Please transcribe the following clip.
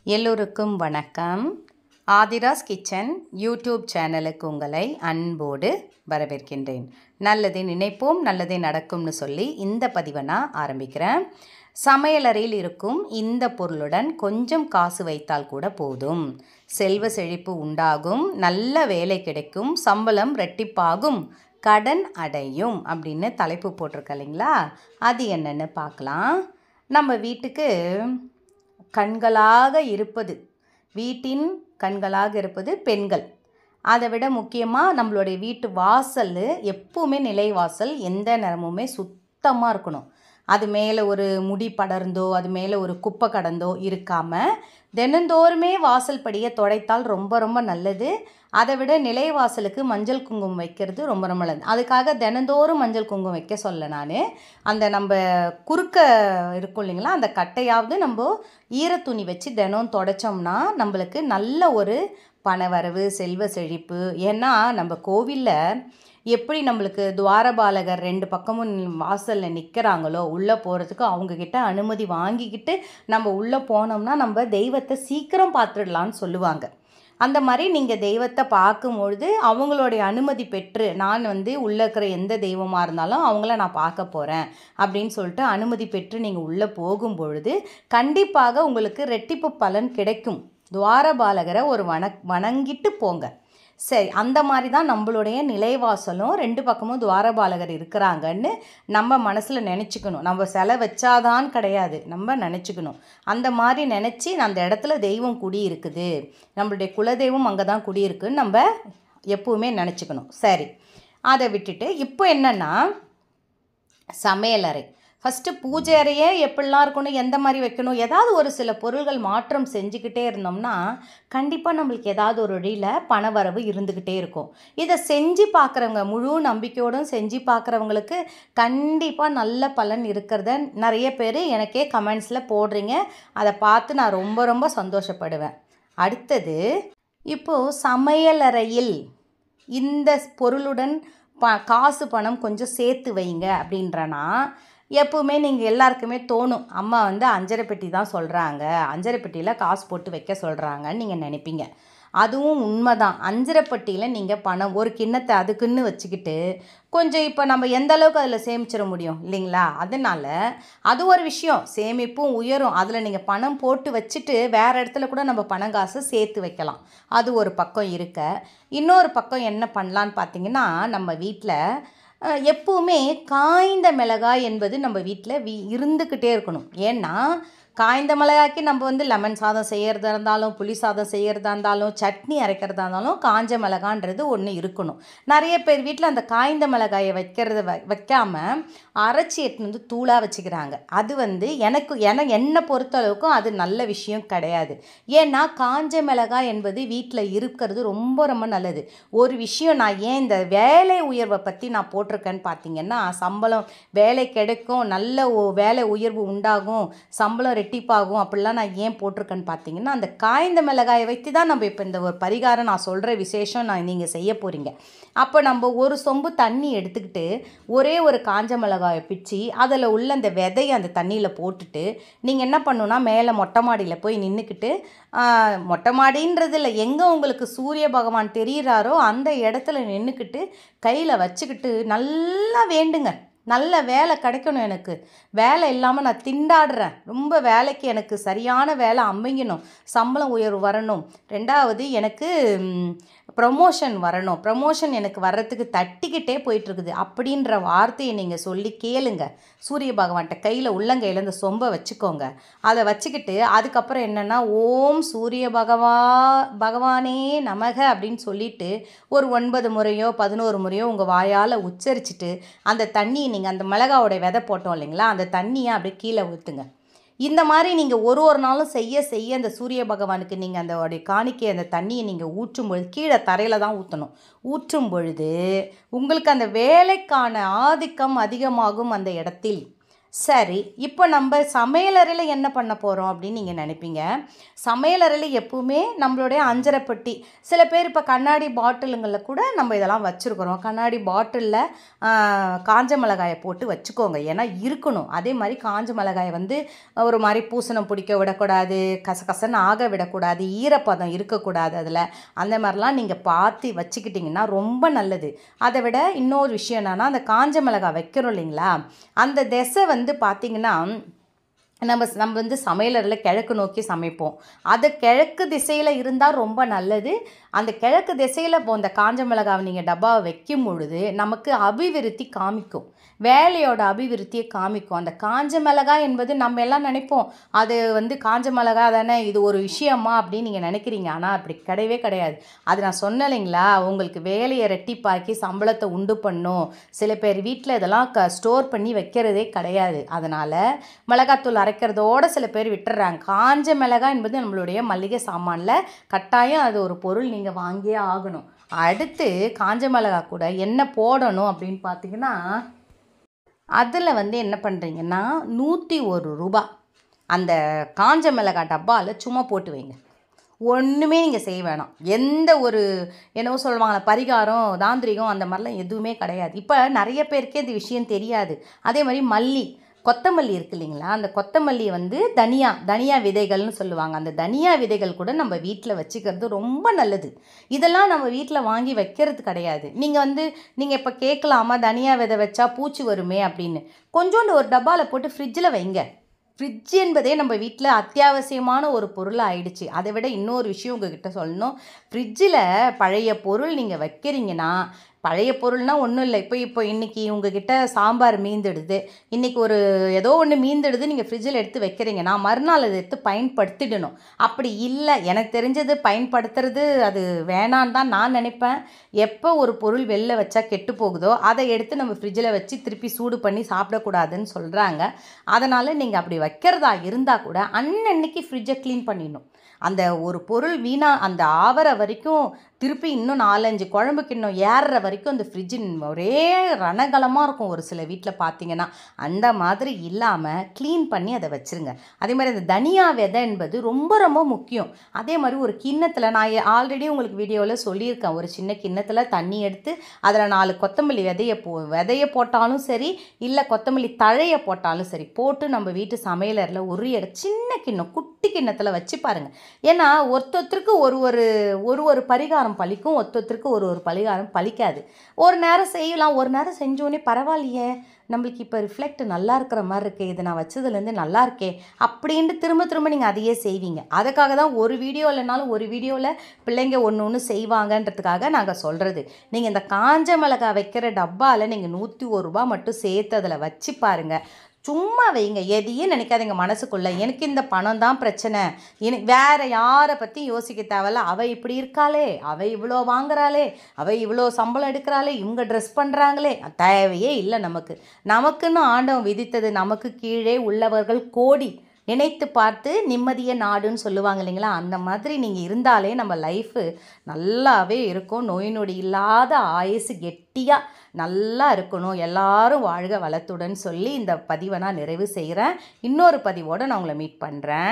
எல்லோருக்கும் வணக்கம். Aadhira's kitchen YouTube சேனலுக்கு உங்களை அன்போடு வரவேற்கின்றேன். நல்லதை நினைப்போம் நல்லதே நடக்கும்னு சொல்லி இந்த பதிவை நான் ஆரம்பிக்கிறேன். சமையலறையில் இருக்கும் இந்த பொருளுடன் கொஞ்சம் காசு வைத்தால் கூட போதும், செல்வ செழிப்பு உண்டாகும், நல்ல வேலை கிடைக்கும், சம்பளம் ரெட்டிப்பாகும், கடன் அடையும் அப்படின்னு தலைப்பு போட்டிருக்க இல்லைங்களா? அது என்னன்னு பார்க்கலாம். நம்ம வீட்டுக்கு கண்களாக இருப்பது, வீட்டின் கண்களாக இருப்பது பெண்கள். அதை விட முக்கியமாக நம்மளுடைய வீட்டு வாசல் எப்பவுமே நிலைவாசல் எந்த நேரமுமே சுத்தமாக இருக்கணும். அது மேலே ஒரு முடி படர்ந்தோ அது மேலே ஒரு குப்பை கடந்தோ இருக்காமல் தினந்தோறுமே வாசல் படியை துடைத்தால் ரொம்ப ரொம்ப நல்லது. அதை விட நிலைவாசலுக்கு மஞ்சள் குங்குமம் வைக்கிறது ரொம்ப ரொம்ப நல்லது. அதுக்காக தினந்தோறும் மஞ்சள் குங்குமம் வைக்க சொல்ல நான். அந்த நம்ம குறுக்க இருக்கும் இல்லைங்களா, அந்த கட்டையாவது நம்ம ஈரத்துணி வச்சு தினம் துடைச்சோம்னா நம்மளுக்கு நல்ல ஒரு பணவரவு, செல்வ செழிப்பு. ஏன்னா நம்ம கோவிலில் எப்படி நம்மளுக்கு துவாரபாலகர் 2 பக்கமும் வாசலில் நிற்கிறாங்களோ, உள்ளே போகிறதுக்கு அவங்கக்கிட்ட அனுமதி வாங்கிக்கிட்டு நம்ம உள்ளே போனோம்னா நம்ம தெய்வத்தை சீக்கிரம் பார்த்துடலான்னு சொல்லுவாங்க. அந்த மாதிரி நீங்கள் தெய்வத்தை பார்க்கும்பொழுது அவங்களுடைய அனுமதி பெற்று, நான் உள்ளே இருக்கிற எந்த தெய்வமாக இருந்தாலும் அவங்கள நான் பார்க்க போகிறேன் அப்படின்னு சொல்லிட்டு அனுமதி பெற்று நீங்கள் உள்ளே போகும்பொழுது கண்டிப்பாக உங்களுக்கு ரெட்டிப்பு பலன் கிடைக்கும். துவாரபாலகரை ஒரு வணங்கிட்டு போங்க. சரி, அந்த மாதிரி தான் நம்மளுடைய நிலைவாசலும் 2 பக்கமும் துவாரபாலகர் இருக்கிறாங்கன்னு நம்ம மனசில் நினச்சிக்கணும். நம்ம சிலை வச்சாதான் கிடையாது, நம்ம நினச்சிக்கணும். அந்த மாதிரி நினச்சி அந்த இடத்துல தெய்வம் குடி இருக்குது, நம்மளுடைய குலதெய்வம் அங்கே தான் குடி இருக்குதுன்னு நம்ம எப்பவுமே நினச்சிக்கணும். சரி, அதை விட்டுட்டு இப்போ என்னென்னா சமையலறை. ஃபஸ்ட்டு பூஜை அறையே எப்படிலாம் இருக்கணும், எந்த மாதிரி வைக்கணும், ஏதாவது ஒரு சில பொருள்கள் மாற்றம் செஞ்சுக்கிட்டே இருந்தோம்னா கண்டிப்பாக நம்மளுக்கு ஏதாவது ஒரு வழியில் பணவரவு இருந்துக்கிட்டே இருக்கும். இதை செஞ்சு பார்க்குறவங்க, முழு நம்பிக்கையோடும் செஞ்சு பார்க்குறவங்களுக்கு கண்டிப்பாக நல்ல பலன் இருக்கிறத நிறைய பேர் எனக்கே கமெண்ட்ஸில் போடுறீங்க. அதை பார்த்து நான் ரொம்ப ரொம்ப சந்தோஷப்படுவேன். அடுத்தது, இப்போது சமையலறையில் இந்த பொருளுடன் காசு பணம் கொஞ்சம் சேர்த்து வைங்க அப்படின்றனா எப்பவுமே நீங்கள் எல்லாருக்குமே தோணும், அம்மா அஞ்சரை பெட்டி தான் சொல்கிறாங்க, அஞ்சரை பெட்டியில் காசு போட்டு வைக்க சொல்கிறாங்கன்னு நீங்கள் நினைப்பீங்க. அதுவும் உண்மைதான். அஞ்சரை பெட்டியில் நீங்கள் பணம் ஒரு கிண்ணத்தை அதுக்குன்னு வச்சுக்கிட்டு கொஞ்சம் இப்போ நம்ம எந்த அளவுக்கு அதில் சேமிச்சிட முடியும் இல்லைங்களா? அதனால் அது ஒரு விஷயம், சேமிப்பும் உயரும். அதில் நீங்கள் பணம் போட்டு வச்சுட்டு வேறு இடத்துல கூட நம்ம பணம் காசை சேர்த்து வைக்கலாம். அது ஒரு பக்கம் இருக்க, இன்னொரு பக்கம் என்ன பண்ணலான்னு பார்த்தீங்கன்னா, நம்ம வீட்டில் எப்பவுமே காய்ந்த மிளகாய் என்பது நம்ம வீட்டில் இருந்துக்கிட்டே இருக்கணும். ஏன்னா காய்ந்த மிளகாய்க்கு நம்ம லெமன் சாதம் செய்கிறதா இருந்தாலும், புளி சாதம் செய்கிறதா இருந்தாலும், சட்னி அரைக்கிறதா இருந்தாலும் காஞ்ச மிளகான்றது ஒன்று இருக்கணும். நிறைய பேர் வீட்டில் அந்த காய்ந்த மிளகாயை வைக்காமல் அரைச்சி எடுத்துன்னு தூளாக வச்சுக்கிறாங்க. அது என்னை பொறுத்தளவுக்கும் அது நல்ல விஷயம் கிடையாது. ஏன்னா காஞ்ச மிளகாய் என்பது வீட்டில் இருக்கிறது ரொம்ப ரொம்ப நல்லது. ஒரு விஷயம் நான் ஏன் இந்த வேலை உயர்வை பற்றி நான் போட்டிருக்கேன்னு பார்த்தீங்கன்னா, சம்பளம் வேலை கிடைக்கும், நல்ல வேலை உயர்வு உண்டாகும், சம்பளம் ரெட்டிப்பாகும் அப்படிலாம் நான் ஏன் போட்டிருக்கேன்னு பார்த்தீங்கன்னா, அந்த காய்ந்த மிளகாயை வைத்து தான் நம்ம இப்போ இந்த ஒரு பரிகாரம் நான் சொல்கிற விசேஷம் நீங்கள் செய்ய போகிறீங்க. அப்போ நம்ம ஒரு சொம்பு தண்ணி எடுத்துக்கிட்டு ஒரே ஒரு காஞ்ச மிளகாயை பிச்சு அதில் உள்ள அந்த விதையை அந்த தண்ணியில் போட்டுட்டு நீங்கள் என்ன பண்ணணுன்னா, மேலே மொட்டை மாடியில் போய் நின்றுக்கிட்டு, மொட்டை மாடின்றது இல்லை, எங்கே உங்களுக்கு சூரிய பகவான் தெரிகிறாரோ அந்த இடத்துல நின்றுக்கிட்டு கையில் வச்சுக்கிட்டு நல்லா வேண்டுங்க, நல்ல வேலை கிடைக்கணும், எனக்கு வேலை இல்லாமல் நான் திண்டாடுறேன், ரொம்ப வேலைக்கு எனக்கு சரியான வேலை அமையணும், சம்பளம் உயர்வு வரணும், 2வது எனக்கு ப்ரமோஷன் வரணும், ப்ரமோஷன் எனக்கு வர்றதுக்கு தட்டிக்கிட்டே போயிட்டுருக்குது அப்படின்ற வார்த்தையை நீங்கள் சொல்லி கேளுங்க. சூரிய பகவான்கிட்ட கையில் உள்ளங்கையில் இந்த சொம்பை வச்சுக்கோங்க. அதை வச்சுக்கிட்டு அதுக்கப்புறம் என்னென்னா, ஓம் சூரிய பகவானே நமக அப்படின்னு சொல்லிவிட்டு ஒரு 9 முறையோ 11 முறையோ உங்கள் வாயால் உச்சரிச்சுட்டு அந்த தண்ணியை நீங்கள் அந்த மிளகாவோட விதை போட்டோம் இல்லைங்களா, அந்த தண்ணியை அப்படியே கீழே ஊற்றுங்க. இந்த மாதிரி நீங்கள் ஒரு நாளும் செய்ய அந்த சூரிய பகவானுக்கு நீங்கள் அந்த காணிக்கை அந்த தண்ணியை நீங்கள் ஊற்றும் பொழுது கீழே தரையில் தான் ஊற்றணும். ஊற்றும் பொழுது உங்களுக்கு அந்த வேலைக்கான ஆதிக்கம் அதிகமாகும் அந்த இடத்தில். சரி, இப்போ நம்ம சமையலறையில் என்ன பண்ண போகிறோம் அப்படின்னு நீங்கள் நினைப்பீங்க. சமையலறையில் எப்பவுமே நம்மளுடைய அஞ்சரை பெட்டி, சில பேர் இப்போ கண்ணாடி பாட்டிலுங்களில் கூட நம்ம இதெல்லாம் வச்சுருக்குறோம். கண்ணாடி பாட்டிலில் காஞ்ச மிளகாயை போட்டு வச்சுக்கோங்க, ஏன்னா இருக்கணும். அதே மாதிரி காஞ்ச மிளகாயை வந்து ஒரு மாதிரி பூசணம் பிடிக்க விடக்கூடாது, கசகசன்னு ஆக விடக்கூடாது, ஈரப்பதம் இருக்கக்கூடாது அதில். அந்த மாதிரிலாம் நீங்கள் பார்த்து வச்சுக்கிட்டிங்கன்னா ரொம்ப நல்லது. அதை விட இன்னொரு விஷயம் என்னென்னா, அந்த காஞ்ச மிளகாய் வைக்கிறோம் இல்லைங்களா, அந்த திசை வந்து பார்த்திங்கன்னா நம்ம வந்து சமையலறையில் கிழக்கு நோக்கி சமைப்போம். அது கிழக்கு திசையில் இருந்தால் ரொம்ப நல்லது. அந்த கிழக்கு திசையில் இப்போ அந்த காஞ்ச மிளகாவை நீங்கள் டப்பாவை வைக்கும் பொழுது நமக்கு அபிவிருத்தி காமிக்கும், வேலையோட அபிவிருத்தியை காமிக்கும். அந்த காஞ்ச மிளகாய் என்பது நம்ம எல்லாம் நினைப்போம், அது வந்து காஞ்ச மிளகாய் தானே, இது ஒரு விஷயமா அப்படின்னு நீங்கள் நினைக்கிறீங்க. ஆனால் அப்படி கிடையவே கிடையாது. அது நான் சொன்னேன் இல்லைங்களா, உங்களுக்கு வேலையை ரெட்டிப்பாக்கி சம்பளத்தை உண்டு பண்ணும். சில பேர் வீட்டில் இதெல்லாம் ஸ்டோர் பண்ணி வைக்கிறதே கிடையாது. அதனால் மிளகாத்தூள் அரைக்கிறதோடு சில பேர் விட்டுறாங்க. காஞ்ச மிளகாய் என்பது நம்மளுடைய மளிகை சாமானில் கட்டாயம் அது ஒரு பொருள், நீங்கள் வாங்கியே ஆகணும். அடுத்து காஞ்ச மிளகாய் கூட என்ன போடணும் அப்படின்னு பார்த்தீங்கன்னா, அதில் வந்து என்ன பண்ணுறீங்கன்னா, 101 ரூபா அந்த காஞ்ச மிளகாய் டப்பாவில் சும்மா போட்டு வைங்க. ஒன்றுமே நீங்கள் செய்ய வேணாம். எந்த ஒரு என்னவோ சொல்லுவாங்களே பரிகாரம் தாந்திரிகம் அந்த மாதிரிலாம் எதுவுமே கிடையாது. இப்போ நிறைய பேருக்கே இந்த விஷயம் தெரியாது. அதே மாதிரி கொத்தமல்லி இருக்குது இல்லைங்களா, அந்த கொத்தமல்லியை வந்து தனியா விதைகள்னு சொல்லுவாங்க. அந்த தனியா விதைகள் கூட நம்ம வீட்டில் வச்சுக்கிறது ரொம்ப நல்லது. இதெல்லாம் நம்ம வீட்டில் வாங்கி வைக்கிறது கிடையாது. நீங்கள் இப்போ கேட்கலாமா, தனியா விதை வச்சா பூச்சி வருமே அப்படின்னு. கொஞ்சோண்டு ஒரு டப்பாவில் போட்டு ஃப்ரிட்ஜில் வைங்க. ஃப்ரிட்ஜ் என்பதே நம்ம வீட்டில் அத்தியாவசியமான ஒரு பொருள் ஆயிடுச்சு. அதை விட இன்னொரு விஷயம் உங்ககிட்ட சொல்லணும். ஃப்ரிட்ஜில் பழைய பொருள் நீங்கள் வைக்கிறீங்கன்னா, பழைய பொருள்னால் ஒன்றும் இல்லை, இப்போ இன்றைக்கி உங்ககிட்ட சாம்பார் மீந்துடுது, இன்றைக்கி ஏதோ ஒன்று மீந்துடுது, நீங்கள் ஃப்ரிட்ஜில் எடுத்து வைக்கிறீங்கன்னா மறுநாள் அதை எடுத்து பயன்படுத்திடணும். அப்படி இல்லை, எனக்கு தெரிஞ்சது பயன்படுத்துறது அது வேணான்னு தான் நான் நினைப்பேன். எப்போ ஒரு பொருள் வெளில வச்சா கெட்டு போகுதோ அதை எடுத்து நம்ம ஃப்ரிட்ஜில் வச்சு திருப்பி சூடு பண்ணி சாப்பிடக்கூடாதுன்னு சொல்கிறாங்க. அதனால் நீங்கள் அப்படி வைக்கிறதா இருந்தால் கூட அன்னன்னைக்கு ஃப்ரிட்ஜை க்ளீன் பண்ணிடணும். அந்த ஒரு பொருள் அந்த ஆவற வரைக்கும் திருப்பி இன்னும் 4-5 குழம்புக்கு இன்னும் ஏறுற வரைக்கும் அந்த ஃப்ரிட்ஜு ஒரே ரணகலமாக இருக்கும். ஒரு சில வீட்டில் பார்த்தீங்கன்னா அந்த மாதிரி இல்லாமல் க்ளீன் பண்ணி அதை வச்சுருங்க. அதே மாதிரி அந்த தனியா விதை என்பது ரொம்ப ரொம்ப முக்கியம். அதே மாதிரி ஒரு கிண்ணத்தில், நான் ஆல்ரெடி உங்களுக்கு வீடியோவில் சொல்லியிருக்கேன், ஒரு சின்ன கிண்ணத்தில் தண்ணி எடுத்து அதில் 4 கொத்தமல்லி விதையை போட்டாலும் சரி, இல்லை கொத்தமல்லி தழையை போட்டாலும் சரி, போட்டு நம்ம வீட்டு சமையலறையில் ஒரு சின்ன கிண்ணம் குட்டி கிண்ணத்தில் வச்சு பாருங்கள். ஏன்னா ஒருத்தருக்கு ஒரு பரிகாரம் பலிக்கும், ஒருத்தருக்கு ஒரு பரிகாரம் பலிக்காது. ஒரு நேரம் செய்யலாம், ஒரு நேரம் செஞ்சோன்னே பரவாயில்லையே, நம்மளுக்கு இப்போ ரிஃப்ளெக்ட் நல்லா இருக்கிற மாதிரி இருக்கே, இதை நான் வச்சதுலேருந்து நல்லா இருக்கே அப்படின்ட்டு திரும்ப நீங்கள் அதையே செய்வீங்க. அதுக்காக தான் ஒரு வீடியோ இல்லைனாலும் ஒரு வீடியோவில் பிள்ளைங்க ஒன்று செய்வாங்கன்றதுக்காக நாங்கள் சொல்கிறது. நீங்கள் இந்த காஞ்ச மிளகாய் வைக்கிற டப்பாவில் நீங்கள் 101 ரூபா மட்டும் சேர்த்து அதில் வச்சு பாருங்கள். சும்மா வைங்க, எதையும் நினைக்காதீங்க மனசுக்குள்ளே, எனக்கு இந்த பணம் தான் பிரச்சனை, எனக்கு வேறு யாரை பற்றி யோசிக்க தேவையில்ல, அவள் இப்படி இருக்காளே, அவள் இவ்வளோ வாங்குறாளே, அவள் இவ்வளோ சம்பளம் எடுக்கிறாளே, இவங்க ட்ரெஸ் பண்ணுறாங்களே, தேவையே இல்லை. நமக்குன்னு ஆண்டவன் விதித்தது, நமக்கு கீழே உள்ளவர்கள் கோடி, நினைத்து பார்த்து நிம்மதிய நாடுன்னு சொல்லுவாங்க இல்லைங்களா, அந்த மாதிரி நீங்கள் இருந்தாலே நம்ம லைஃபு நல்லாவே இருக்கும். நோய் நொடி இல்லாத ஆயுசு கெட்டியாக நல்லா இருக்கணும். எல்லாரும் வாழ்க வளத்துடன் சொல்லி இந்த பதிவை நான் நிறைவு செய்கிறேன். இன்னொரு பதிவோடு நான் உங்களை மீட் பண்ணுறேன்.